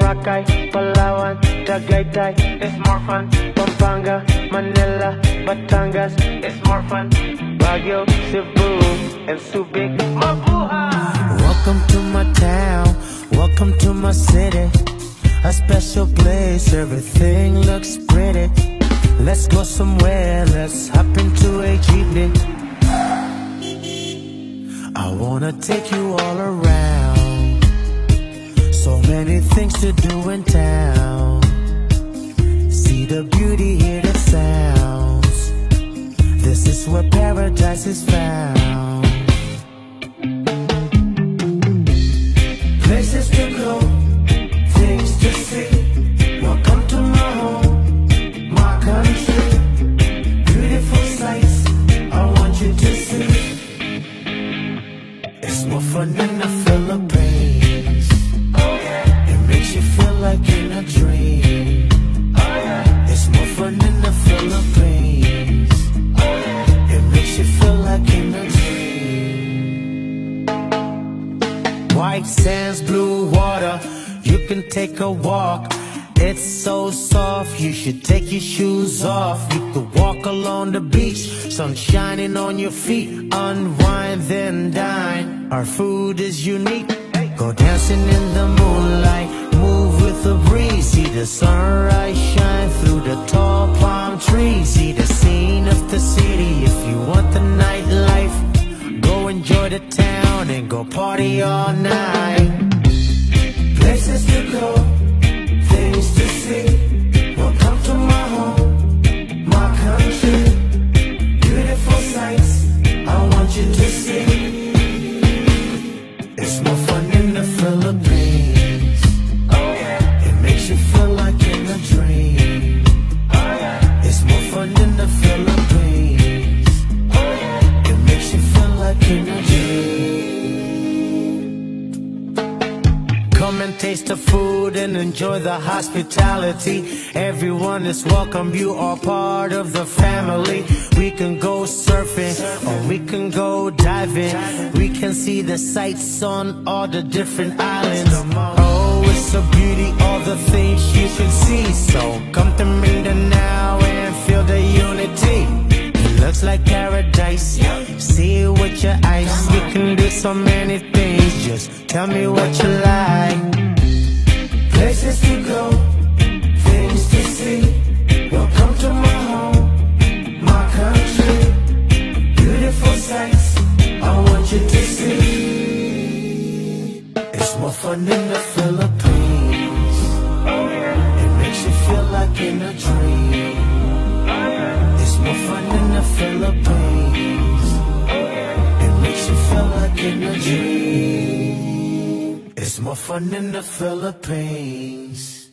Boracay, Palawan, Tagaytay, it's more fun. Pampanga, Manila, Batangas, it's more fun. Baguio, Cebu, and Subic, Mabuhay! Welcome to my town, welcome to my city. A special place, everything looks pretty. Let's go somewhere, let's hop into a jeepney. I wanna take you all around. So many things to do in town. See the beauty, hear the sounds. This is where paradise is found. Places to go, things to see. Welcome to my home, my country. Beautiful sights, I want you to see. It's more fun in the Philippines. Oh yeah. It makes you feel like in a dream. Oh yeah. It's more fun in the Philippines. Oh yeah. It makes you feel like in a dream. White sands, blue water, you can take a walk. It's so soft, you should take your shoes off. You could walk along the beach, sun shining on your feet. Unwind, then dine. Our food is unique. Go dancing in the moonlight, move with the breeze. See the sunrise shine through the tall palm trees. See the scene of the city. If you want the nightlife, go enjoy the town and go party all night. Places to go, things to see. Welcome to my home, my country. Beautiful sights, I want you to see. It's more fun in the Philippines. Oh yeah. It makes you feel like in a dream. Oh yeah. It's more fun in the Philippines. Oh yeah. It makes you feel like in a dream. Come and taste the food and enjoy the hospitality. Everyone is welcome, you are part of the family. We can go surfing or we can go diving. We can see the sights on all the different islands. Oh, it's a beauty, all the things you can see. So come to Mindanao and feel the unity. It looks like paradise, see it with your eyes. You can do so many things, just tell me what you like. Places to go, things to see. Welcome to my home, my country. Beautiful sights, I want you to see. It's more fun in the Philippines. It makes you feel like in a dream. It's more fun in the Philippines. It makes you feel like in a dream. It's more fun in the Philippines.